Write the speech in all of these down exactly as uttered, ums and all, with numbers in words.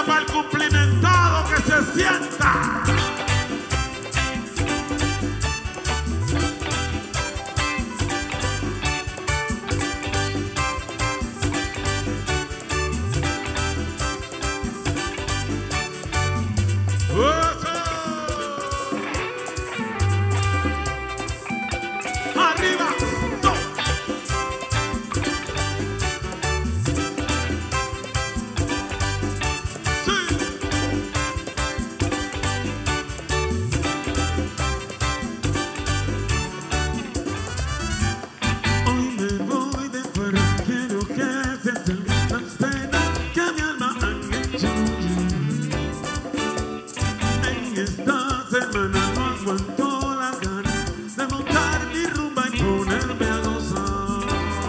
para el cumplimentado que se sienta. Arriba, no. Sí. Hoy me voy de fuera, quiero que sientan las penas que mi alma han hecho. En esta semana no aguanto las ganas de montar mi rumba y ponerme a gozar.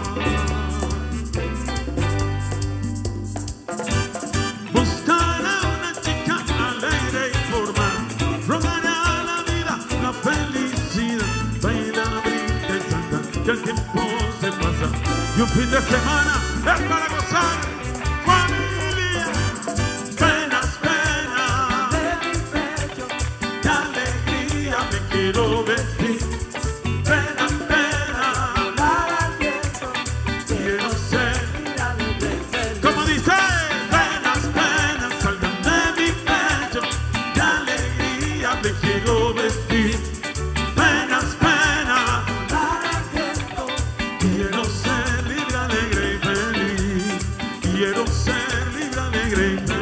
Buscar a una chica alegre y formal, rogar a la vida la felicidad, bailar, brincar y saltar, que el tiempo se pasa y un fin de semana es para gozar. Familia, penas, penas, de mi pecho, de alegría me quiero vestir. Penas, penas, dar al viento, quiero ser, como dice, penas, penas, salgan de mi pecho, de alegría me quiero vestir. Penas, penas, dar al viento, quiero ser libre, alegre y feliz. Quiero ser libre, alegre y feliz.